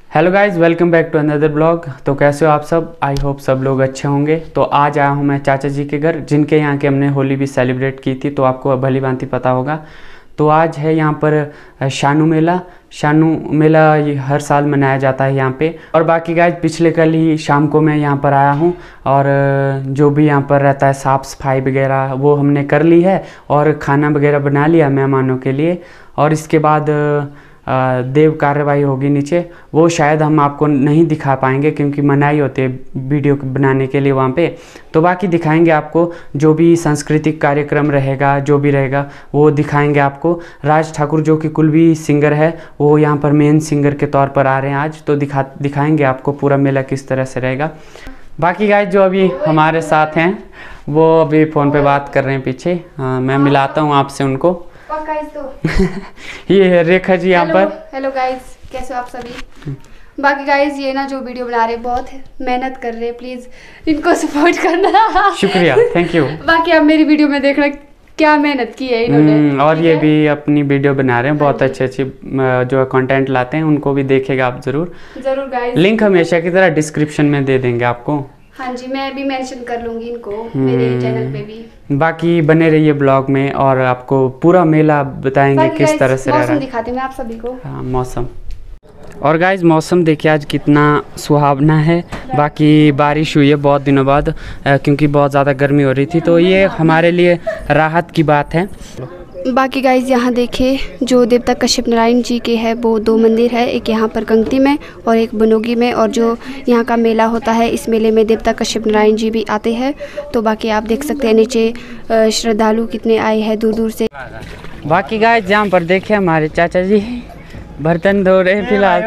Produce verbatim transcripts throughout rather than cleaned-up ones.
Hello guys, welcome back to another blog. तो कैसे हो आप सब? आई होप सब लोग अच्छे होंगे। तो आज आया हूँ मैं चाचा जी के घर, जिनके यहाँ के हमने होली भी सेलिब्रेट की थी, तो आपको भली भांति पता होगा। तो आज है यहाँ पर शानू मेला। शानू मेला ये हर साल मनाया जाता है यहाँ पे। और बाकी गाइस, पिछले कल ही शाम को मैं यहाँ पर आया हूँ और जो भी यहाँ पर रहता है साफ़ सफाई वगैरह वो हमने कर ली है और खाना वगैरह बना लिया मेहमानों के लिए। और इसके बाद देव कार्रवाई होगी नीचे, वो शायद हम आपको नहीं दिखा पाएंगे क्योंकि मनाही होती है वीडियो बनाने के लिए वहाँ पे। तो बाकी दिखाएंगे आपको, जो भी सांस्कृतिक कार्यक्रम रहेगा जो भी रहेगा वो दिखाएंगे आपको। राज ठाकुर जो कि कुलवी सिंगर है, वो यहाँ पर मेन सिंगर के तौर पर आ रहे हैं आज, तो दिखा दिखाएंगे आपको पूरा मेला किस तरह से रहेगा। बाकी गाइस जो अभी हमारे साथ हैं वो अभी फ़ोन पे बात कर रहे हैं पीछे। हाँ, मैं मिलाता हूँ आपसे उनको। और गाइस तो ये है रेखा जी यहाँ पर। हेलो गाइस, कैसे हो आप सभी? बाकी गाइस ये ना जो वीडियो बना रहे बहुत मेहनत कर रहे हैं, प्लीज इनको सपोर्ट करना। शुक्रिया, थैंक यू। बाकी आप मेरी वीडियो में देखना क्या मेहनत की है इन्होंने। और ये भी अपनी वीडियो बना रहे हैं, बहुत अच्छे अच्छे जो कंटेंट लाते हैं, उनको भी देखेगा आप जरूर जरूर गाइस। लिंक हमेशा की तरह डिस्क्रिप्शन में दे देंगे आपको। हाँ जी, मैं भी मेंशन कर लूंगी इनको मेरे चैनल पे भी। बाकी बने रहिए ब्लॉग में और आपको पूरा मेला बताएंगे किस तरह से रह रहा है। मौसम दिखाते हैं आप सभी को। हाँ, मौसम। और गाइज मौसम देखिए आज कितना सुहावना है। बाकी बारिश हुई है बहुत दिनों बाद, क्योंकि बहुत ज़्यादा गर्मी हो रही थी, तो ये हमारे लिए राहत की बात है। बाकी गाइज यहाँ देखिए, जो देवता कश्यप नारायण जी के है वो दो मंदिर है, एक यहाँ पर कंगती में और एक बनोगी में। और जो यहाँ का मेला होता है, इस मेले में देवता कश्यप नारायण जी भी आते हैं। तो बाकी आप देख सकते हैं नीचे श्रद्धालु कितने आए हैं दूर दूर से। बाकी गाइज यहाँ पर देखिए हमारे चाचा जी बर्तन धो रहे हैं फिलहाल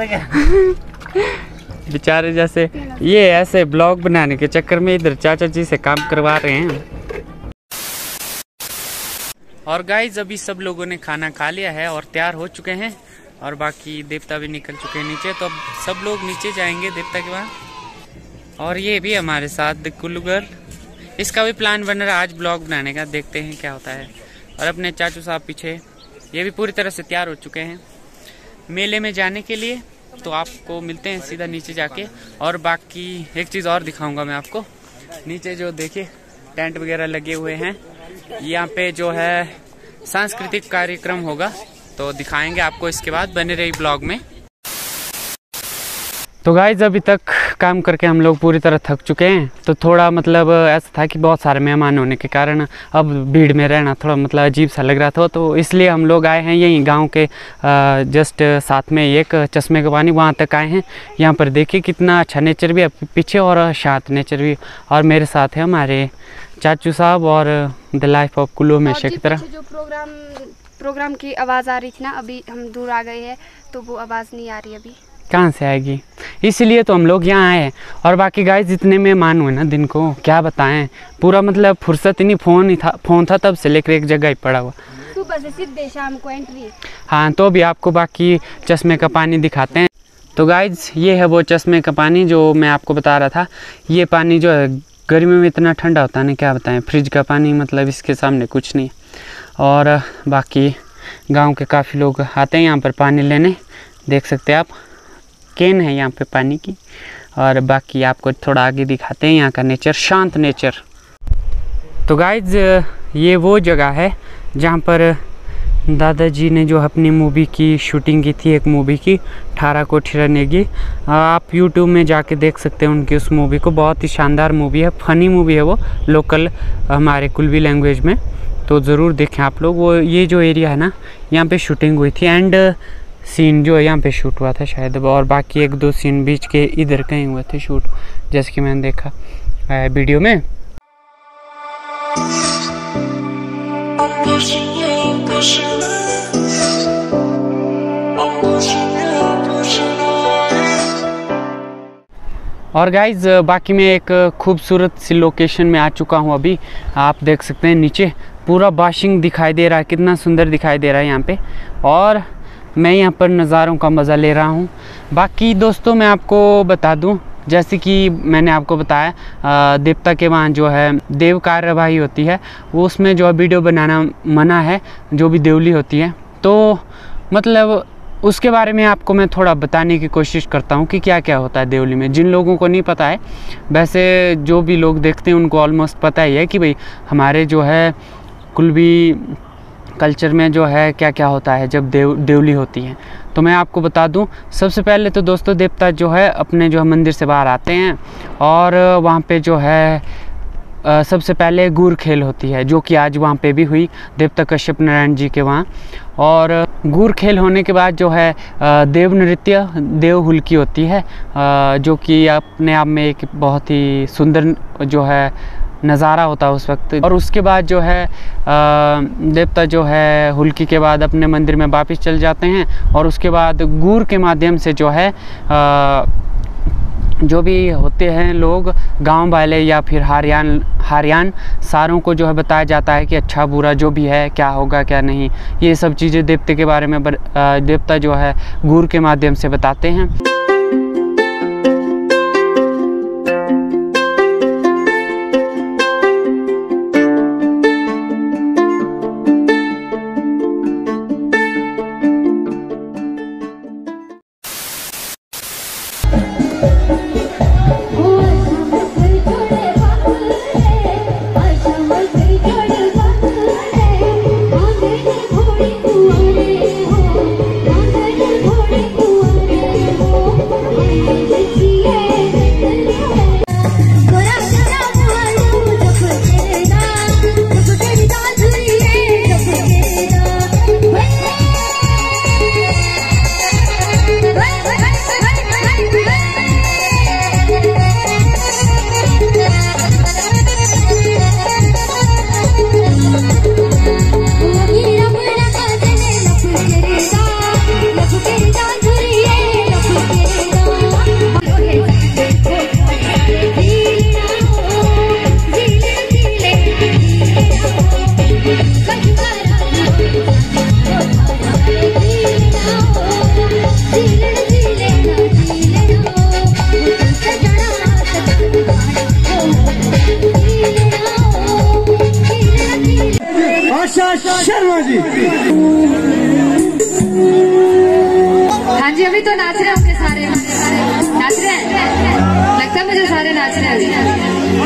तो। बेचारे जैसे ये ऐसे ब्लॉग बनाने के चक्कर में इधर चाचा जी से काम करवा रहे हैं। और गाइज अभी सब लोगों ने खाना खा लिया है और तैयार हो चुके हैं, और बाकी देवता भी निकल चुके हैं नीचे। तो अब सब लोग नीचे जाएंगे देवता के वहाँ। और ये भी हमारे साथ कुल्लू गर्ल, इसका भी प्लान बन रहा है आज ब्लॉग बनाने का, देखते हैं क्या होता है। और अपने चाचू साहब पीछे, ये भी पूरी तरह से तैयार हो चुके हैं मेले में जाने के लिए। तो आपको मिलते हैं सीधा नीचे जाके। और बाकी एक चीज़ और दिखाऊंगा मैं आपको, नीचे जो देखिए टेंट वगैरह लगे हुए हैं, यहाँ पे जो है सांस्कृतिक कार्यक्रम होगा, तो दिखाएंगे आपको इसके बाद। बने रही ब्लॉग में। तो गाइज अभी तक काम करके हम लोग पूरी तरह थक चुके हैं, तो थोड़ा मतलब ऐसा था कि बहुत सारे मेहमान होने के कारण अब भीड़ में रहना थोड़ा मतलब अजीब सा लग रहा था। तो इसलिए हम लोग आए हैं यहीं गांव के जस्ट साथ में एक चश्मे का पानी, वहां तक आए हैं। यहाँ पर देखिए कितना अच्छा नेचर भी है पीछे और शांत नेचर भी। और मेरे साथ है हमारे चाचू साहब और द लाइफ ऑफ कुल्लू हमेशा की तरह। जो प्रोग्राम प्रोग्राम की आवाज़ आ रही थी ना, अभी हम दूर आ गए हैं तो वो आवाज़ नहीं आ रही अभी। कहाँ से आएगी, इसीलिए तो हम लोग यहाँ आए हैं। और बाकी गाइस जितने मेहमान हुए ना दिन को, क्या बताएं, पूरा मतलब फुर्सत ही नहीं, फ़ोन ही था, फ़ोन था तब से लेकर एक जगह ही पड़ा हुआ। सुबह से सीधे शाम को एंट्री। हाँ, तो अभी आपको बाकी चश्मे का पानी दिखाते हैं। तो गाइस ये है वो चश्मे का पानी जो मैं आपको बता रहा था। ये पानी जो है गर्मी में इतना ठंडा होता है ना, क्या बताएं, फ्रिज का पानी मतलब इसके सामने कुछ नहीं। और बाकी गाँव के काफ़ी लोग आते हैं यहाँ पर पानी लेने, देख सकते हैं आप, केन है यहाँ पे पानी की। और बाकी आपको थोड़ा आगे दिखाते हैं यहाँ का नेचर, शांत नेचर। तो गाइज ये वो जगह है जहाँ पर दादाजी ने जो अपनी मूवी की शूटिंग की थी, एक मूवी की ठारा कोठी रनेगी। आप यूट्यूब में जाके देख सकते हैं उनकी उस मूवी को, बहुत ही शानदार मूवी है, फनी मूवी है वो, लोकल हमारे कुल्वी लैंग्वेज में। तो ज़रूर देखें आप लोग। वो ये जो एरिया है ना, यहाँ पे शूटिंग हुई थी एंड सीन जो है यहाँ पे शूट हुआ था शायद। और बाकी एक दो सीन बीच के इधर कहीं हुए थे शूट, जैसे कि मैंने देखा वीडियो में। और गाइज बाकी मैं एक खूबसूरत सी लोकेशन में आ चुका हूँ अभी। आप देख सकते हैं नीचे पूरा बाशिंग दिखाई दे रहा है, कितना सुंदर दिखाई दे रहा है यहाँ पे। और मैं यहाँ पर नज़ारों का मज़ा ले रहा हूँ। बाकी दोस्तों मैं आपको बता दूँ, जैसे कि मैंने आपको बताया देवता के वहाँ जो है देव कार्यवाही होती है, वो उसमें जो वीडियो बनाना मना है, जो भी देवली होती है। तो मतलब उसके बारे में आपको मैं थोड़ा बताने की कोशिश करता हूँ कि क्या क्या होता है देवली में। जिन लोगों को नहीं पता है, वैसे जो भी लोग देखते हैं उनको ऑलमोस्ट पता ही है कि भाई हमारे जो है कुल्बी कल्चर में जो है क्या क्या होता है जब देव देवली होती है। तो मैं आपको बता दूं, सबसे पहले तो दोस्तों देवता जो है अपने जो है मंदिर से बाहर आते हैं और वहाँ पे जो है आ, सबसे पहले गुर खेल होती है, जो कि आज वहाँ पे भी हुई देवता कश्यप नारायण जी के वहाँ। और गुर खेल होने के बाद जो है देव नृत्य, देव हुल्की होती है, जो कि अपने आप में एक बहुत ही सुंदर जो है नज़ारा होता है उस वक्त। और उसके बाद जो है देवता जो है हुल्की के बाद अपने मंदिर में वापस चल जाते हैं और उसके बाद गुर के माध्यम से जो है आ, जो भी होते हैं लोग गांव वाले या फिर हारियान हारियान सारों को जो है बताया जाता है कि अच्छा बुरा जो भी है, क्या होगा क्या नहीं, ये सब चीज़ें देवते के बारे में देवता जो है गुर के माध्यम से बताते हैं। शर्मा जी। हाँ जी, अभी तो नाच रहे होंगे सारे, नाच रहे हैं, लगता है मुझे सारे नाच रहे हैं।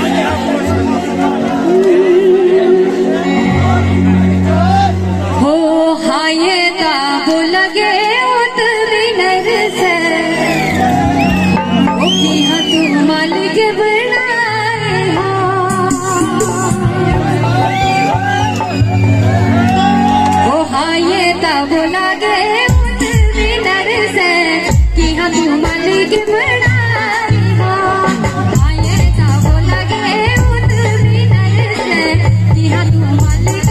हो हाँ ये ताबो लगे उतरी नर से, ओ की हाँ तू मालिक बनाए हो, हाँ ये ताबो लगे उतरी नर से कि हाँ तू मालिक बनाए हो, हाँ ये ताबो लगे उतरी नर से कि हाँ तू मालिक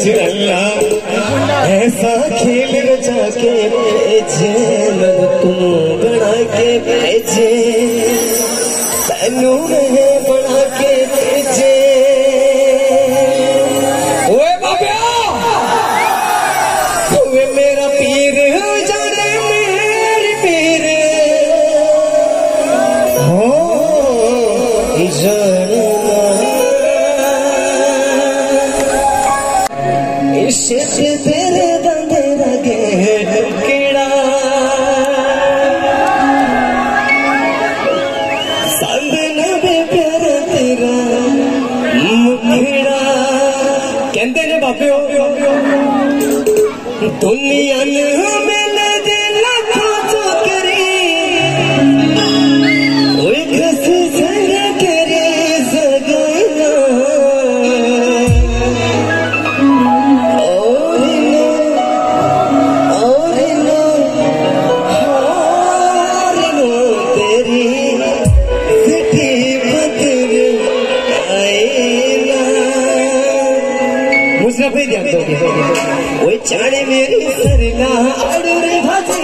अल्लाह ऐसा खेल रचा के भेजे लग तुम बना के भेजे तैनू मैं बना के भेजे ओए बाबा ओए मेरा पीर जाने मेरी पीर हो जाना इश्क तेरे दंदे लगे कीड़ा संग नबे प्यार तेरा मुखड़ा कहते ने बाबे दुनिया ने मैंने दे लाखों चौकरी कोई किसी संग करे सगाइना वो चाणे मेरी सरना अड़ूरे भाजी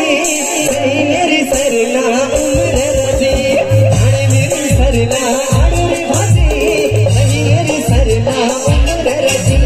मेरी सरना उम्र रजी चाणे मेरी सरना अड़ूरे भाजी मेरी सरना उम्र रजी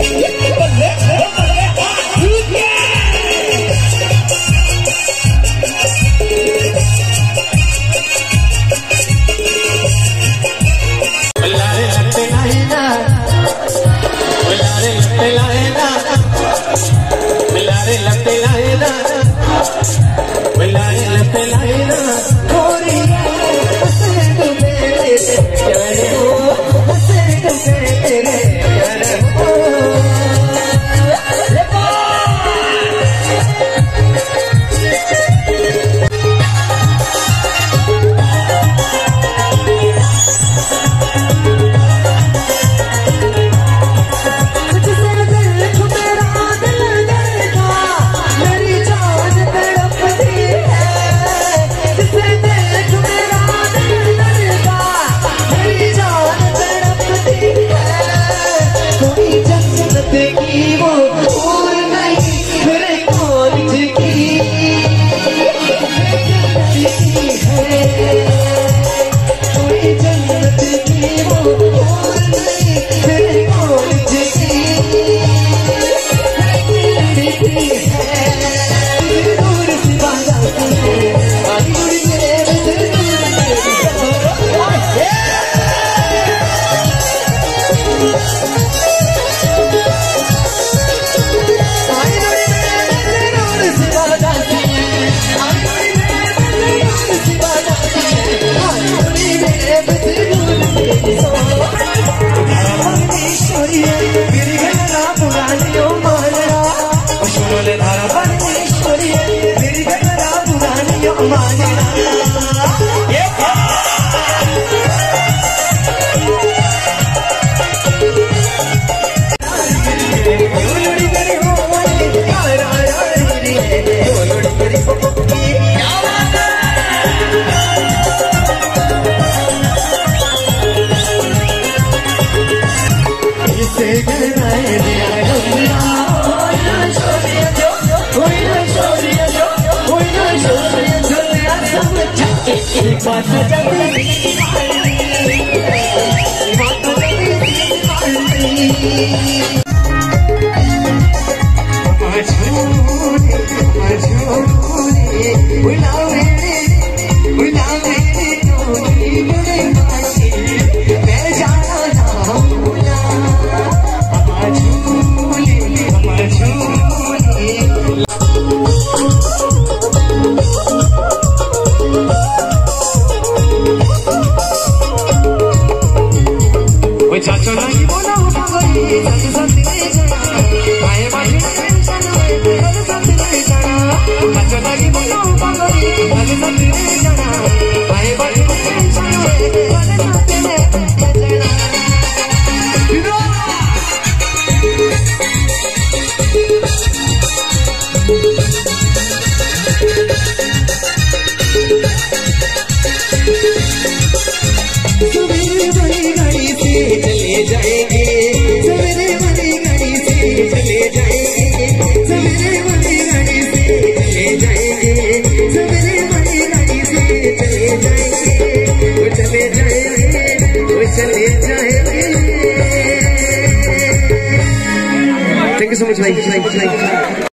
सवेरे वाली गाड़ी से चले जाएंगे, सवेरे वाली थैंक यू सो मच भाई।